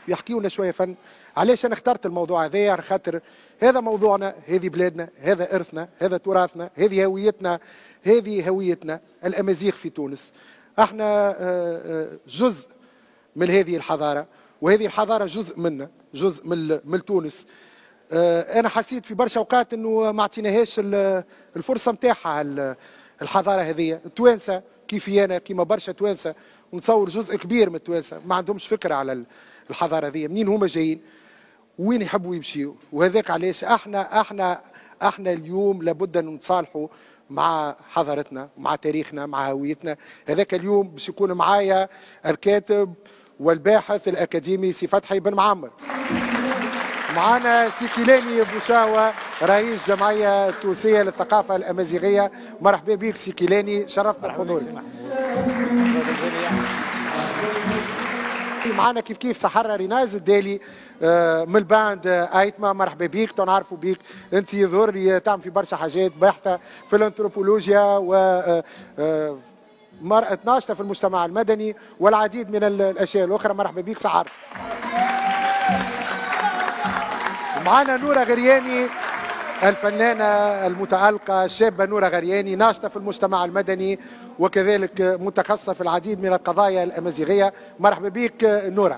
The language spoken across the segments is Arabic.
يحكيوا لنا شويه فن. علاش انا اخترت الموضوع هذايا؟ على خاطر هذا موضوعنا، هذه بلادنا، هذا ارثنا، هذا تراثنا، هذه هويتنا، هذه هويتنا الامازيغ في تونس. احنا جزء من هذه الحضاره، وهذه الحضاره جزء منا، جزء من تونس. انا حسيت في برشا اوقات انه ما اعطيناهاش الفرصه نتاعها الحضاره هذه. التوانسه كيفي انا كيما برشا توانسه، ونتصور جزء كبير من التوانسه ما عندهمش فكره على الحضاره هذه، منين هما جايين وين يحبوا يمشيوا. وهذاك علاش احنا اليوم لابد ان نتصالحوا مع حضارتنا، مع تاريخنا، مع هويتنا. هذاك اليوم باش يكون معايا الكاتب والباحث الاكاديمي سي فتحي بن معمر. معنا سي كيلاني بوشاوة رئيس جمعية التونسية للثقافة الأمازيغية. مرحبا بك سي كيلاني، شرفنا بحضورك. معنا كيف سحرة ريناز الدالي من الباند ايتما. مرحبا بك، تنعرفوا بك انت يظهر لي تعمل في برشا حاجات، باحثة في الانثروبولوجيا و مرأة ناشطة في المجتمع المدني والعديد من الاشياء الاخرى. مرحبا بك سحر. معنا نورة غرياني الفنانة المتألقة الشابة نورة غرياني، ناشطة في المجتمع المدني وكذلك متخصصة في العديد من القضايا الأمازيغية. مرحبا بك نورة.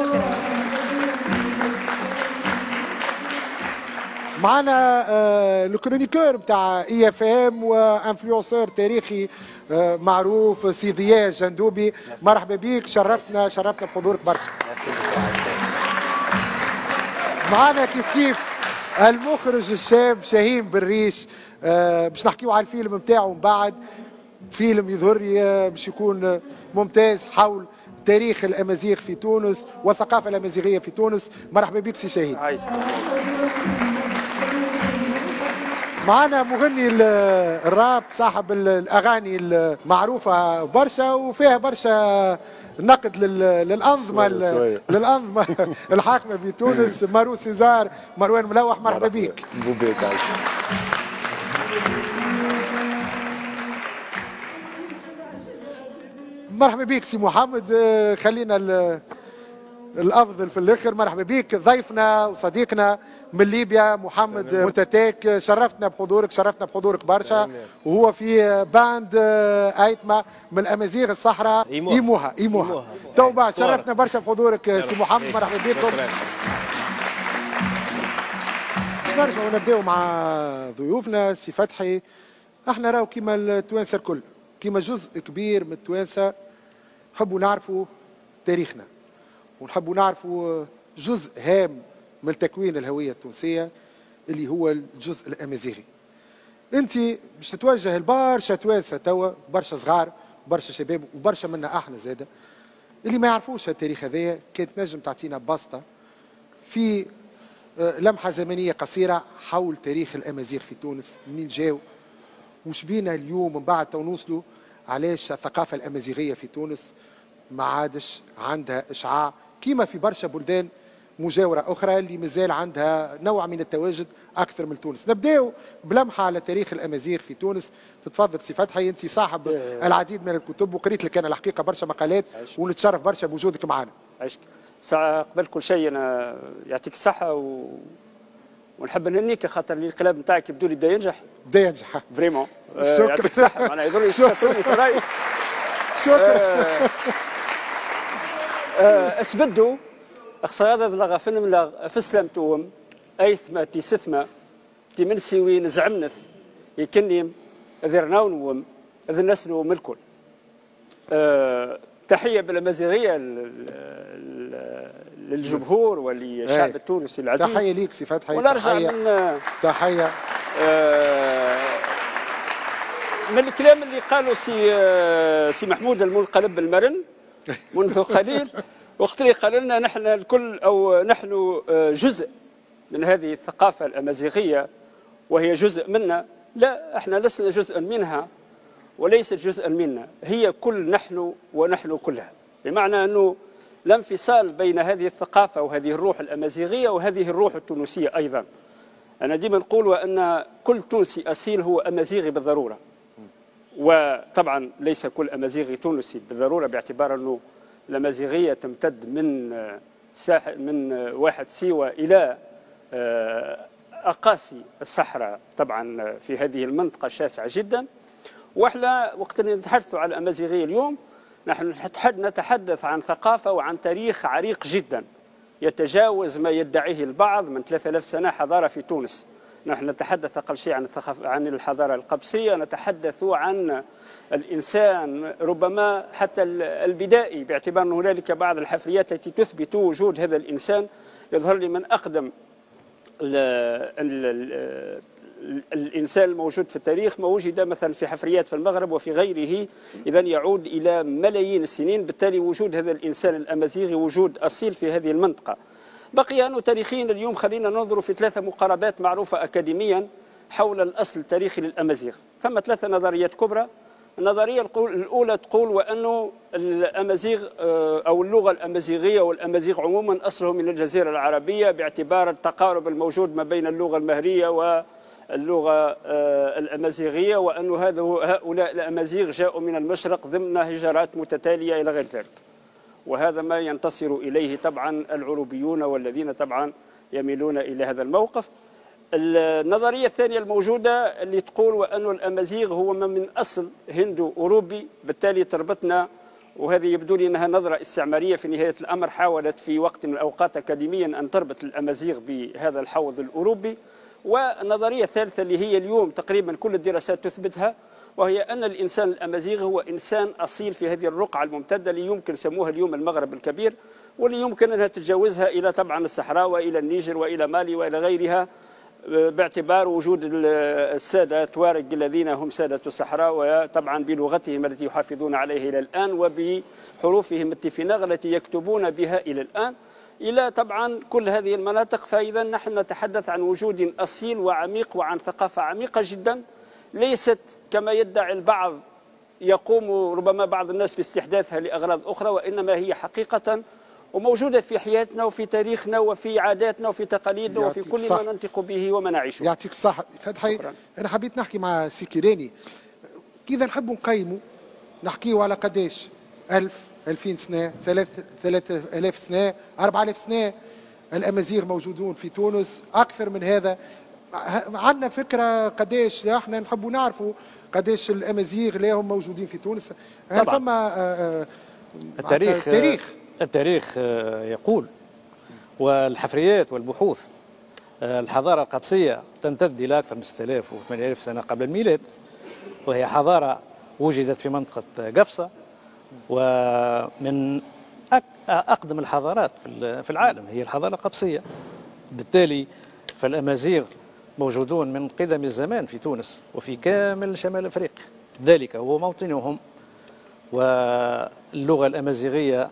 معنا الكرونيكور بتاع اي اف ام وانفلونسور تاريخي معروف سي ضياء جندوبي. مرحبا بك، شرفتنا بحضورك برشا. معنا كيف المخرج الشاب شاهين بالريش، باش نحكيو على الفيلم نتاعو من بعد. فيلم يظهر لي باش يكون ممتاز حول تاريخ الامازيغ في تونس والثقافه الامازيغيه في تونس. مرحبا بك سي شاهين. معنا مغني الراب صاحب الاغاني المعروفه برشا وفيها برشا نقد للانظمه الحاكمه في تونس، مارو سيزار مروان ملوح. مرحبا بك. مرحبا بك سي محمد. خلينا الافضل في الاخر. مرحبا بك ضيفنا وصديقنا من ليبيا محمد متتاك، شرفتنا بحضورك برشا. وهو في باند ايتما من الامازيغ الصحراء ايموها. تو بعد شرفتنا برشا بحضورك سي محمد. مرحبا بكم. نرجعوا نبداو مع ضيوفنا. سي فتحي، احنا راهو كيما التوانسه الكل، كيما جزء كبير من التوانسه نحبوا نعرفوا تاريخنا، ونحبوا نعرفوا جزء هام من تكوين الهوية التونسية اللي هو الجزء الأمازيغي. أنت باش تتوجه لبرشا توانسة توا، برشا صغار برشا شباب وبرشا منا احنا زاده اللي ما يعرفوش التاريخ هذايا. كانت نجم تعطينا بسطة في لمحة زمنية قصيرة حول تاريخ الأمازيغ في تونس، منين جاو وش بينا اليوم من بعد تو نوصلوا، علاش الثقافة الأمازيغية في تونس ما عادش عندها إشعاع كيما في برشا بلدان مجاورة أخرى اللي مازال عندها نوع من التواجد أكثر من تونس. نبداو بلمحة على تاريخ الأمازيغ في تونس. تتفضل سي فتحي، أنت صاحب العديد من الكتب وقريت لك أنا الحقيقة برشا مقالات ونتشرف برشا بوجودك معنا. عشك. قبل كل شيء أنا يعطيك الصحة ونحب نهنيك خاطر الانقلاب نتاعك يبدو لي بدا ينجح. فريمون. شكرا. يعطيك الصحة. معناها يضر يستشروني في رأيي. شكرا. اسبدوا اخصائيات لغا فيلم لا فسلمتوهم ايثما تيسثما تيمنسي نزعمنث يكنيم ذرناونوم ذ نسلو ملكل. تحيه بالامازيغيه للجمهور وللشعب التونسي العزيز. تحيه ليك سي فتحي. ونرجع من تحيه من الكلام اللي قالوا سي محمود المنقلب المرن منذ قليل، وقت اللي قال لنا نحن الكل او نحن جزء من هذه الثقافه الامازيغيه وهي جزء منا. لا، احنا لسنا جزءا منها وليست جزءا منا، هي كل نحن ونحن كلها، بمعنى انه لا انفصال بين هذه الثقافه وهذه الروح الامازيغيه وهذه الروح التونسيه ايضا. انا ديما نقول ان كل تونسي اصيل هو امازيغي بالضروره، وطبعا ليس كل امازيغي تونسي بالضروره، باعتبار انه الامازيغيه تمتد من من واحد سيوة إلى أقاصي الصحراء، طبعا في هذه المنطقة شاسعة جدا. واحنا وقت اللي نتحدث على الأمازيغية اليوم نحن نتحدث عن ثقافة وعن تاريخ عريق جدا يتجاوز ما يدعيه البعض من 3000 سنة حضارة في تونس. نحن نتحدث أقل شيء عن الحضارة القبسية، نتحدث عن الإنسان ربما حتى البدائي، باعتبار أن هنالك بعض الحفريات التي تثبت وجود هذا الإنسان. يظهر لي من أقدم الإنسان الموجود في التاريخ ما وجد مثلا في حفريات في المغرب وفي غيره، إذن يعود إلى ملايين السنين. بالتالي وجود هذا الإنسان الأمازيغي وجود أصيل في هذه المنطقة. بقي أنه تاريخيا اليوم خلينا ننظر في 3 مقاربات معروفة أكاديميا حول الأصل التاريخي للأمازيغ. ثم 3 نظريات كبرى. النظرية الأولى تقول وأنه الأمازيغ أو اللغة الأمازيغية والأمازيغ عموما أصله من الجزيرة العربية، باعتبار التقارب الموجود ما بين اللغة المهرية واللغة الأمازيغية، وأن هؤلاء الأمازيغ جاءوا من المشرق ضمن هجرات متتالية إلى غير ذلك. وهذا ما ينتصر إليه طبعا العروبيون والذين طبعا يميلون إلى هذا الموقف. النظرية الثانية الموجودة اللي تقول وأن الأمازيغ هو من أصل هندو أوروبي، بالتالي تربطنا، وهذه يبدو لي أنها نظرة استعمارية في نهاية الأمر، حاولت في وقت من الأوقات أكاديميا أن تربط الأمازيغ بهذا الحوض الأوروبي. والنظرية الثالثة اللي هي اليوم تقريبا كل الدراسات تثبتها، وهي أن الإنسان الأمازيغي هو إنسان أصيل في هذه الرقعة الممتدة اللي يمكن سموها اليوم المغرب الكبير، واللي يمكن أنها تتجاوزها إلى طبعا الصحراء وإلى النيجر وإلى مالي وإلى غيرها، باعتبار وجود السادة توارق الذين هم سادة الصحراء، وطبعا بلغتهم التي يحافظون عليها إلى الآن وبحروفهم التفيناغ التي يكتبون بها إلى الآن إلى طبعا كل هذه المناطق. فإذا نحن نتحدث عن وجود أصيل وعميق وعن ثقافة عميقة جدا، ليست كما يدعي البعض يقوم ربما بعض الناس باستحداثها لأغراض أخرى، وإنما هي حقيقة وموجودة في حياتنا وفي تاريخنا وفي عاداتنا وفي تقاليدنا وفي كل ما ننطق به وما نعيشه. يعطيك الصحة فتحي. أنا حبيت نحكي مع سي كيراني كذا نحبوا نقيموا نحكيوا على قداش 1000 2000 سنة 3000 سنة 4000 سنة الأمازيغ موجودون في تونس، أكثر من هذا. عندنا فكرة قداش احنا نحبوا نعرفوا قداش الأمازيغ لهم موجودين في تونس. هل فما التاريخ يقول، والحفريات والبحوث، الحضارة القبسية تمتد إلى أكثر من 6000 و 8000 سنة قبل الميلاد، وهي حضارة وجدت في منطقة قفصة، ومن أقدم الحضارات في العالم هي الحضارة القبسية. بالتالي فالأمازيغ موجودون من قدم الزمان في تونس وفي كامل شمال أفريقيا، ذلك هو موطنهم. واللغة الأمازيغية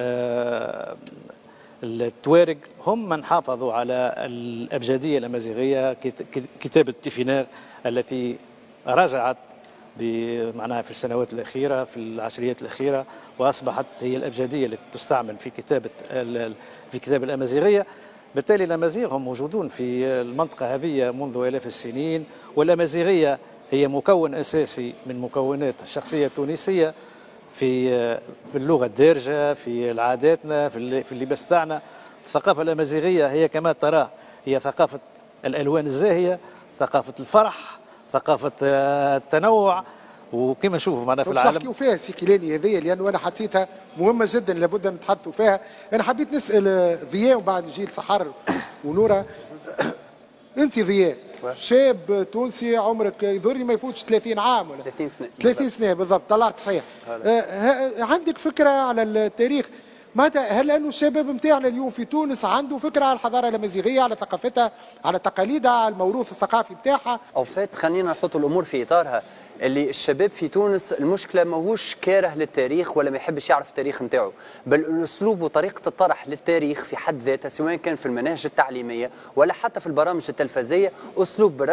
التوارق هم من حافظوا على الأبجدية الأمازيغية، كتابة تيفيناغ التي رجعت معناها في السنوات الأخيرة في العشريات الأخيرة، وأصبحت هي الأبجدية التي تستعمل في كتابة الأمازيغية. بالتالي الأمازيغ هم موجودون في المنطقة هذه منذ آلاف السنين، والأمازيغية هي مكون أساسي من مكونات الشخصية التونسية في اللغة الدارجة، في عاداتنا، في اللباس تاعنا. الثقافة الأمازيغية هي كما ترى هي ثقافة الألوان الزاهية، ثقافة الفرح، ثقافة التنوع، وكما نشوفوا معنا في العالم. نحكيوا فيها سي كيلاني هذه لأنه أنا حسيتها مهمة جدا لابد أن نتحدثوا فيها. أنا حبيت نسأل ضياء وبعد نجي لسحر ونورة. أنت ضياء شاب تونسي عمرك يظهر ما يفوتش 30 عام ولا 30 سنة 30 سنة بالضبط، طلعت صحيح. عندك فكرة على التاريخ؟ ماذا هل انه الشباب نتاعنا اليوم في تونس عنده فكره على الحضاره الامازيغيه، على ثقافتها، على تقاليدها، على الموروث الثقافي نتاعها؟ او فات خلينا نحط الامور في اطارها اللي الشباب في تونس المشكله ماهوش كاره للتاريخ ولا ما يحبش يعرف التاريخ نتاعو، بل الاسلوب وطريقه الطرح للتاريخ في حد ذاتها سواء كان في المناهج التعليميه ولا حتى في البرامج التلفزيه اسلوب برث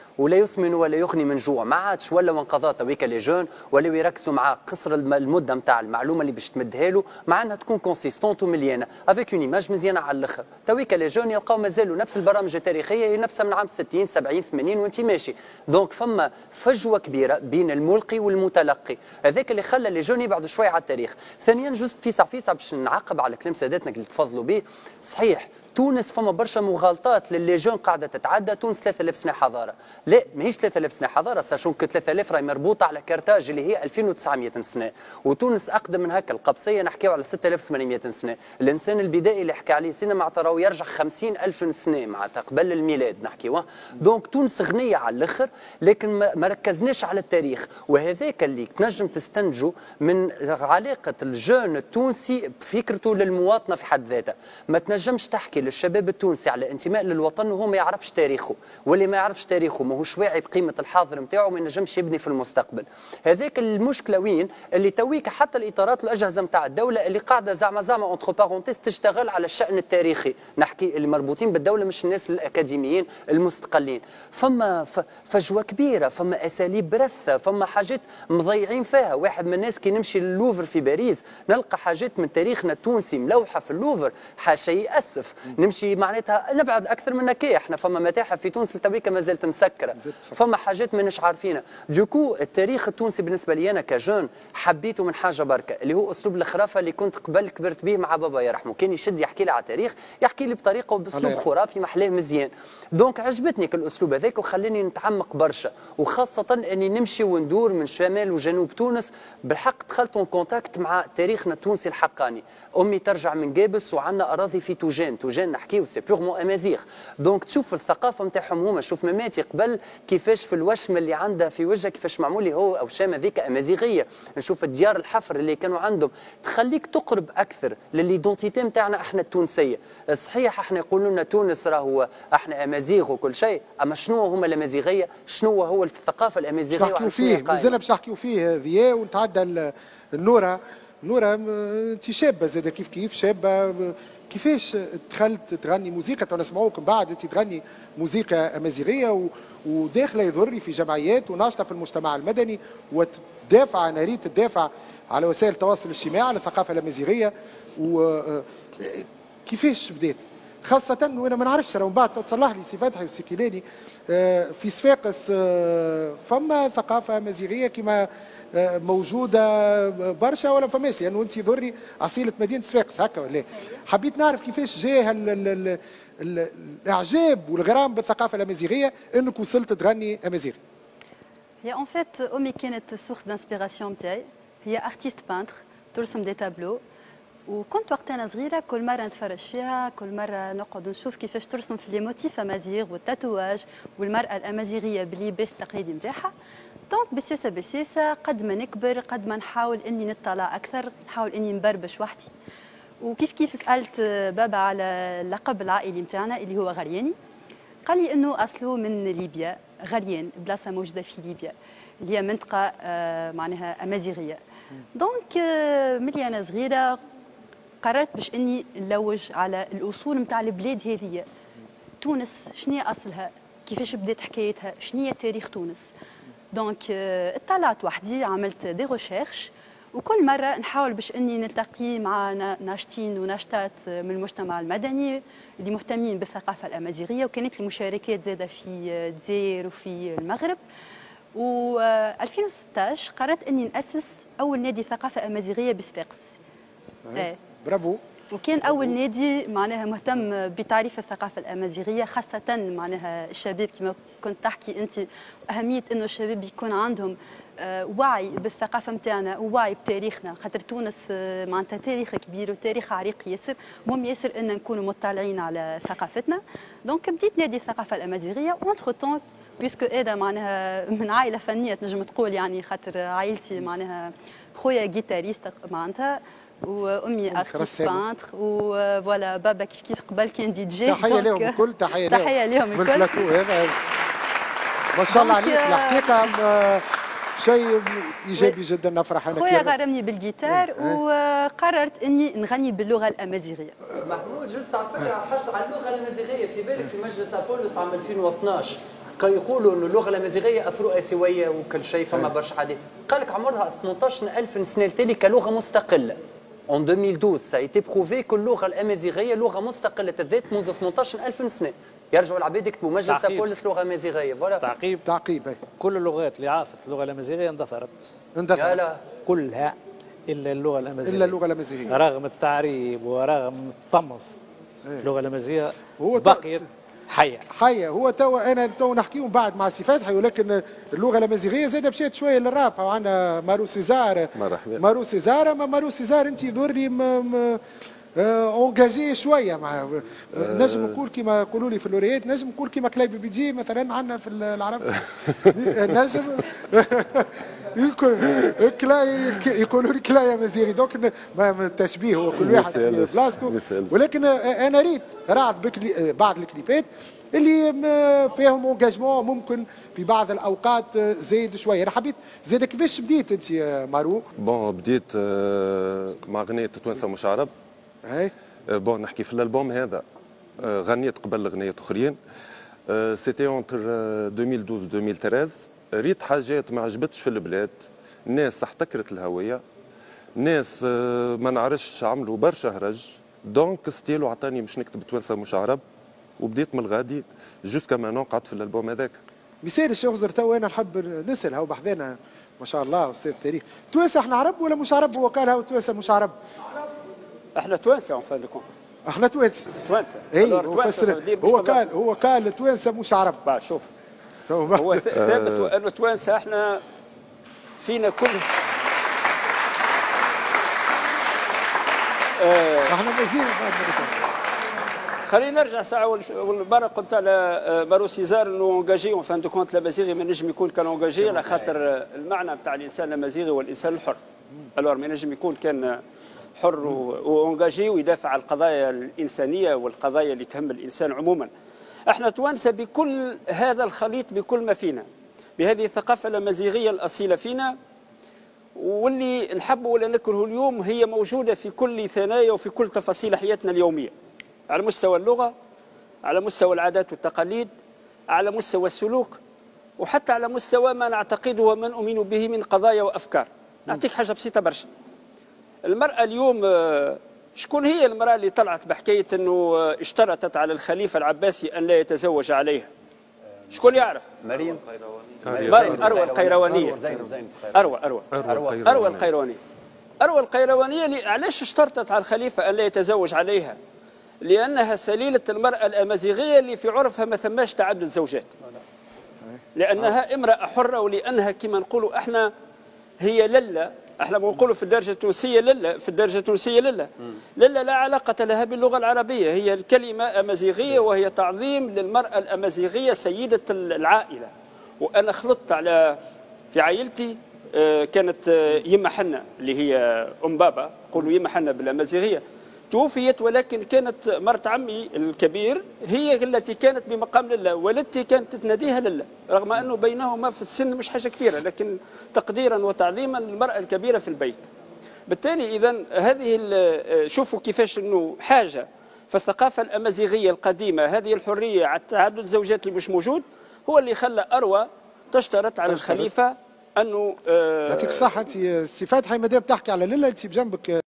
ولا يسمن ولا يغني من جوع، ما عادش ولا وانقضى تويكا لي جون ولاو يركزوا مع قصر المده نتاع المعلومه اللي باش تمدها له، مع انها تكون كونسيستونت ومليانه افيك اون ايماج مزيانه على الاخر. تويكا لي جون يلقاو مازالوا نفس البرامج التاريخيه هي نفسها من عام 60 70 80 وانت ماشي. دونك فما فجوه كبيره بين الملقي والمتلقي، هذاك اللي خلى لي جون يبعدوا شويه على التاريخ. ثانيا جزء فيسع باش نعقب على كلام سادتنا اللي تفضلوا به، صحيح تونس فما برشا مغالطات للي جون قاعده تتعدى. تونس 3000 سنه حضاره، لا ماهيش 3000 سنه حضاره، ساشون كو 3000 راهي مربوطه على كرتاج اللي هي 2900 سنه، وتونس اقدم من هكا. القبسيه نحكيو على 6800 سنه، الانسان البدائي اللي حكى عليه سيدنا معناتها راهو يرجع 50,000 سنه معناتها قبل الميلاد نحكيوه. دونك تونس غنيه على الاخر، لكن ما ركزناش على التاريخ، وهذاك اللي تنجم تستنتجه من علاقه الجون التونسي بفكرته للمواطنه في حد ذاتها. ما تنجمش تحكي للشباب التونسي على انتماء للوطن وهو ما يعرفش تاريخه، واللي ما يعرفش تاريخه ماهوش واعي بقيمه الحاضر نتاعو، ما ينجمش يبني في المستقبل. هذاك المشكله وين اللي تويك حتى الاطارات والاجهزه نتاع الدوله اللي قاعده زعما اونتر بارونتيز تشتغل على الشان التاريخي، نحكي اللي مربوطين بالدوله مش الناس الاكاديميين المستقلين. فما فجوه كبيره، فما اساليب برثه، فما حاجات مضيعين فيها. واحد من الناس كي نمشي للوفر في باريس نلقى حاجات من تاريخنا التونسي ملوحه في اللوفر، شيء ياسف. نمشي معناتها نبعد اكثر من هكا، احنا فما متاحف في تونس لتويكا ما زالت مسكره، فما حاجات ماناش عارفينها. دوكو التاريخ التونسي بالنسبه لي انا كجون حبيته من حاجه بركه، اللي هو اسلوب الخرافه اللي كنت قبل كبرت به مع بابا يرحمه. كان يشد يحكي لي على التاريخ، يحكي لي بطريقه وباسلوب خرافي محلاه مزيان. دونك عجبتني كل الاسلوب هذاك وخلاني نتعمق برشا، وخاصه اني نمشي وندور من شمال وجنوب تونس. بالحق دخلت اون كونتاكت مع تاريخنا التونسي الحقاني. امي ترجع من قابس وعندنا اراضي في توجان نحكيو سي بيغمون امازيغ. دونك تشوف الثقافه نتاعهم هما، شوف مماتي قبل كيفاش في الوشم اللي عندها في وجهها كيفاش معمولي هو او شام هذيك امازيغيه. نشوف الديار الحفر اللي كانوا عندهم، تخليك تقرب اكثر لليدونتيتي نتاعنا احنا التونسيه. صحيح احنا يقولوا لنا تونس راهو احنا امازيغ وكل شيء، اما شنو هما الامازيغيه؟ شنو هو الثقافه الامازيغيه؟ نحكيو فيه مازلنا باش نحكيو فيه ضياء ونتعدى النوره. نوره انت شابه زاد كيف شابه، كيفاش دخلت تغني موسيقى؟ تو نسمعوك من بعد انت تغني موسيقى امازيغيه وداخله يضري في جمعيات وناشطه في المجتمع المدني وتدافع ناريه تدافع على وسائل التواصل الاجتماعي على الثقافه الامازيغيه. وكيفاش بدات؟ خاصة وانا ما نعرفش راهو من بعد تصلح لي سي فتحي وسي كيلاني في صفاقس فما ثقافة امازيغية كما موجودة برشا ولا فماش؟ لأنه أنت ضري أصيلة مدينة صفاقس هكا ولا؟ حبيت نعرف كيفاش جاء الإعجاب والغرام بالثقافة الأمازيغية أنك وصلت تغني أمازيغي. هي اون فيت أمي كانت سورس دانسبيراسيون نتاعي، هي ارتيست بانتر ترسم دي تابلو، وكنت وقت انا صغيره كل مره نتفرج فيها، كل مره نقعد نشوف كيفاش ترسم في لي موتيف امازيغ والتاتواج والمراه الامازيغيه باللباس التقليدي نتاعها. دونك بسياسه قد ما نكبر قد ما نحاول اني نطلع اكثر، نحاول اني نبربش وحدي. وكيف سالت بابا على اللقب العائلي نتاعنا اللي هو غرياني، قال لي انه اصله من ليبيا، غريان بلاصه موجوده في ليبيا اللي هي منطقه معناها امازيغيه. دونك ملي انا صغيره قررت باش اني نلوج على الاصول نتاع البلاد هذه. تونس شنو اصلها؟ كيفاش بدات حكايتها؟ شنو هي تاريخ تونس؟ دونك اطلعت وحدي، عملت دي ريشيرش، وكل مره نحاول باش اني نلتقي مع ناشطين وناشطات من المجتمع المدني اللي مهتمين بالثقافه الامازيغيه، وكانت لي مشاركات زاده في الجزائر وفي المغرب. و 2016 قررت اني ناسس اول نادي ثقافه امازيغيه بصفاقس. برافو. وكان اول نادي معناها مهتم بتعريف الثقافه الامازيغيه، خاصه معناها الشباب كما كنت تحكي انت، اهميه انه الشباب يكون عندهم وعي بالثقافه نتاعنا ووعي بتاريخنا، خاطر تونس معناتها تاريخ كبير وتاريخ عريق ياسر، مهم ياسر ان نكونوا مطلعين على ثقافتنا. دونك بديت نادي الثقافه الامازيغيه، وانتر تون بيسكو انا معناها من عائله فنيه تنجم تقول، يعني خاطر عائلتي معناها خويا جيتاريست معناتها، وامي ارتيست بانتر، وفوالا بابا كيف قبل كان دي جي. تحيه لهم الكل، تحيه لهم الكل. من البلاتو هذا ما شاء الله عليك الحقيقه شيء ايجابي جدا، نفرح انا. خويا غرمني بالجيتار وقررت اني نغني باللغه الامازيغيه. محمود جوست على فكره حاجه على اللغه الامازيغيه، في بالك في مجلس ابولوس عام 2012 يقولوا انه اللغه الامازيغيه افرو اسيويه وكل شيء فما برشا حديث. قال لك عمرها 18000 سنه التالي كلغه مستقله. En 2012 ça a été prouvé que اللغه الامازيغيه لغه مستقله الذات منذ 18000 سنه. يرجعوا العباد يكتبوا مجلس بولس لغه امازيغيه فوالا. تعقيب كل اللغات اللي عاصرت اللغه الامازيغيه اندثرت. لا كلها الا اللغه الامازيغيه. الا اللغه الامازيغيه رغم التعريب ورغم الطمس اللغه الامازيغيه بقيت حيه. هو انا نحكيهم بعد مع سي فتحي، ولكن اللغه الامازيغيه زاد مشات شويه للراب. عندنا مارو سيزار. مارو سيزار انت يظهر لي اونجاجي شويه مع نجم نقول كيما يقولوا لي في اللوريات، نجم نقول كيما كلاي بي جي مثلا عندنا في العرب. نجم يقولوا لي كلاي امازيغي، دونك التشبيه هو كل واحد في بلاصته. ولكن انا ريت بعض الكليبات اللي فيهم انجاجمون ممكن في بعض الاوقات زايد شويه. انا حبيت زاد كيفاش بديت انت مارو؟ بون بديت مع اغنيه توانسه مش عرب. بون نحكي في الالبوم هذا غنيت قبل اغنيات اخرين. سيتي اونتر 2012 2013. ريت حاجات ما عجبتش في البلاد، ناس احتكرت الهويه، ناس ما نعرفش عملوا برشا هرج، دونك ستيلو عطاني باش نكتب توانسه مش عرب، وبديت من الغادي جوسكا مانون قعدت في الالبوم هذاك. مثال الشيخ زر تو انا نحب نسال هو بحذانا ما شاء الله استاذ تاريخ، توانسه احنا عرب ولا مش عرب؟ هو قال هو توانسه مش عرب. احنا توانسه اون فان دو كونت. احنا توانسه. اي هو قال توانسه مش عرب. بعد شوف هو ثابت انه توانسه احنا فينا كل احنا مازال خلينا نرجع ساعه والمره قلت على مارو سيزار انه اونجاجي اون فان دو كونت الامازيغي ما نجم يكون كان اونجاجي على خاطر المعنى بتاع الانسان الامازيغي والانسان الحر. الور ما نجم يكون كان حر واونجاجي ويدافع عن القضايا الانسانيه والقضايا اللي تهم الانسان عموما. احنا توانسه بكل هذا الخليط بكل ما فينا، بهذه الثقافه الامازيغيه الاصيله فينا، واللي نحبه ولا نكره اليوم هي موجوده في كل ثنايا وفي كل تفاصيل حياتنا اليوميه، على مستوى اللغه، على مستوى العادات والتقاليد، على مستوى السلوك، وحتى على مستوى ما نعتقده وما نؤمن به من قضايا وافكار. نعطيك حاجه بسيطه برشا. المراه اليوم شكون هي المراه اللي طلعت بحكايه انه اشترطت على الخليفه العباسي ان لا يتزوج عليها؟ شكون يعرف؟ مريم أروى القيروانية. أروى القيروانية. أروى القيروانية علاش اشترطت على الخليفة أن لا يتزوج عليها؟ لأنها سليلة المرأة الأمازيغية اللي في عرفها ما ثماش تعدد زوجات. لأنها امرأة حرة، ولأنها كما نقولوا احنا هي لله، احنا بنقولوا في الدرجة التونسية لله، في الدرجة التونسية لله. لله لا علاقة لها باللغة العربية، هي الكلمة أمازيغية وهي تعظيم للمرأة الأمازيغية سيدة العائلة. وأنا خلطت على في عائلتي كانت يما حنة اللي هي أم بابا، يقولوا يما حنة بالأمازيغية، توفيت، ولكن كانت مرت عمي الكبير هي التي كانت بمقام لله، والتي كانت تناديها لله، رغم أنه بينهما في السن مش حاجة كبيرة، لكن تقديرا وتعظيما للمرأة الكبيرة في البيت. بالتالي إذا هذه شوفوا كيفاش أنه حاجة في الثقافة الأمازيغية القديمة، هذه الحرية على تعدد الزوجات اللي مش موجود، هو اللي خلى أروى تشترط على الخليفة أنه يعطيك الصحة. أنت سي فتحي مادام تحكي على لله أنت بجنبك